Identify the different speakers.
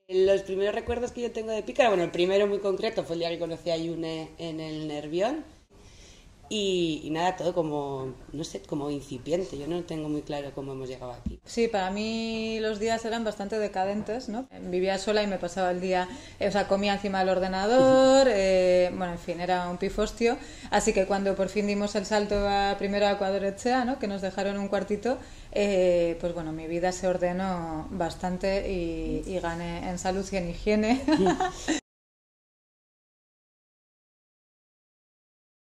Speaker 1: Los primeros recuerdos que yo tengo de Pícara, bueno, el primero muy concreto fue el día que conocí a Yune en el Nervión y nada, todo como, no sé, como incipiente. Yo no tengo muy claro cómo hemos llegado aquí.
Speaker 2: Sí, para mí los días eran bastante decadentes, ¿no? Vivía sola y me pasaba el día, o sea, comía encima del ordenador, bueno, en fin, era un pifostio. Así que cuando por fin dimos el salto primero a Ecuador-Echea, ¿no? Que nos dejaron un cuartito, pues bueno, mi vida se ordenó bastante y gané en salud y en higiene.